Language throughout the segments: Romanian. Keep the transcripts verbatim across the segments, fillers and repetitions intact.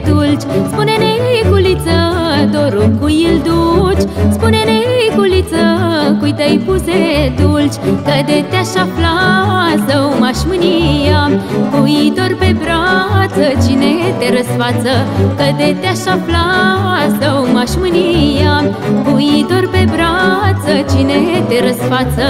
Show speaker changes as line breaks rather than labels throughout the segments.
dulci. Spune Neculiță, dorul cui îl duci? Spune Neculiță, cui te-ai puse dulci? Că de te-aș afla, zău m-aș mânia, cui dor pe brață, cine te răsfață? Că de te-aș afla, zău m-aș mânia, cui dor pe brață, cine te răsfață?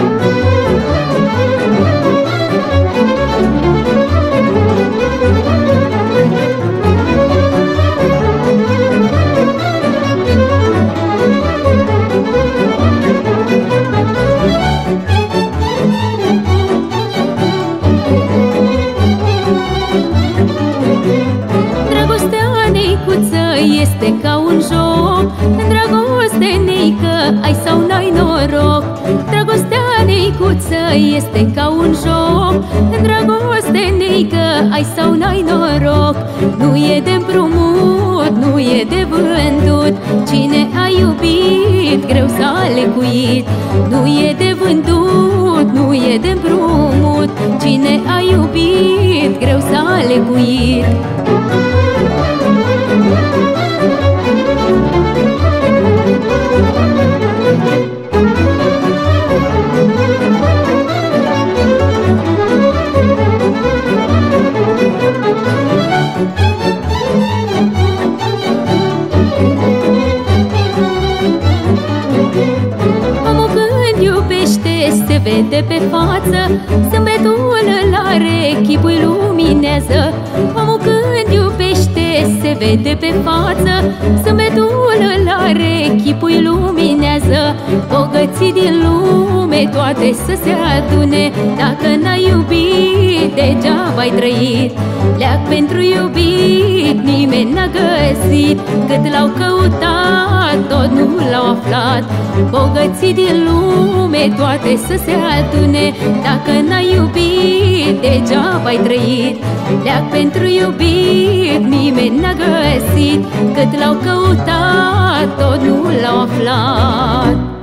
Este ca un joc, în dragoste, Neică, ai sau n-ai noroc. Dragostea, Neicuță, este ca un joc, în dragoste, Neică, ai sau n-ai noroc. Nu e de împrumut, nu e de vândut, cine a iubit, greu s-a lecuit. Nu e de vândut, nu e de împrumut, cine a iubit, greu s-a lecuit. Omul când iubește se vede pe față, zâmbetul îl are, chipul luminează. Omul când iubește se vede pe față, zâmbetul îl are, chipul luminează. Bogății din lume toate să se adune, dacă n-ai iubit, degeaba ai trăit. Leac pentru iubit, nimeni n-a găsit, cât l-au căutat, tot nu l-au aflat. Bogății din lume toate să se adune, dacă n-ai iubit, degeaba ai trăit. Leac pentru iubit, nimeni n-a găsit, cât l-au căutat, tot nu l-au aflat.